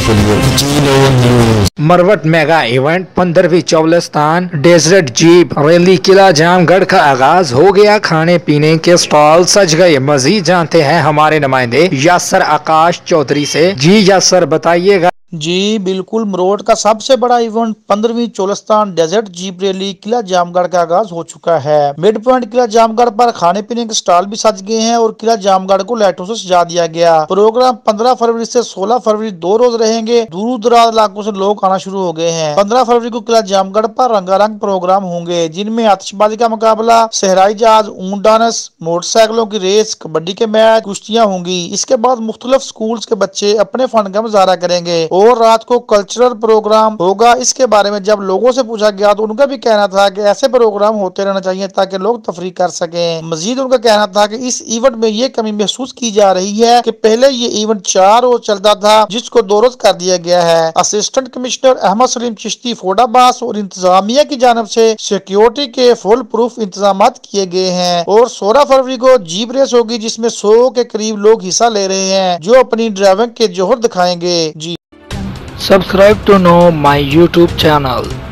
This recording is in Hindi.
के लिए जी9 न्यूज। मरवट मेगा इवेंट 15वीं चौलिस्तान डेजर्ट जीप रैली किला जामगढ़ का आगाज हो गया। खाने पीने के स्टॉल सज गए। मजीद जानते हैं हमारे नुमाइंदे यासर आकाश चौधरी से। जी यासर बताइएगा। जी बिल्कुल, मरोट का सबसे बड़ा इवेंट 15वीं चौलिस्तान डेजर्ट जीप रैली किला जामगढ़ का आगाज हो चुका है। मिड पॉइंट किला जामगढ़ पर खाने पीने के स्टॉल भी सज गए हैं और किला जामगढ़ को लाइटों से सजा दिया गया। प्रोग्राम 15 फरवरी से 16 फरवरी 2 रोज रहेंगे। दूर दराज इलाकों से लोग आना शुरू हो गए हैं। 15 फरवरी को किला जामगढ़ पर रंगारंग प्रोग्राम होंगे, जिनमें आतिशबाजी का मुकाबला, सहराई जहाज, ऊंट डांस, मोटरसाइकिलों की रेस, कबड्डी के मैच, कुश्तियां होंगी। इसके बाद मुख्तलिफ स्कूल्स के बच्चे अपने फन का मुजाहरा करेंगे और रात को कल्चरल प्रोग्राम होगा। इसके बारे में जब लोगों से पूछा गया तो उनका भी कहना था कि ऐसे प्रोग्राम होते रहना चाहिए ताकि लोग तफरीह कर सकें। मजीद उनका कहना था कि इस इवेंट में ये कमी महसूस की जा रही है कि पहले ये इवेंट 4 रोज चलता था, जिसको 2 रोज कर दिया गया है। असिस्टेंट कमिश्नर अहमद सलीम चिश्ती फोडाबास और इंतजामिया की जानब से सिक्योरिटी के फुल प्रूफ इंतजाम किए गए हैं और 16 फरवरी को जीप रेस होगी, जिसमें 100 के करीब लोग हिस्सा ले रहे हैं, जो अपनी ड्राइविंग के जोहर दिखाएंगे। जी Subscribe to know my YouTube channel.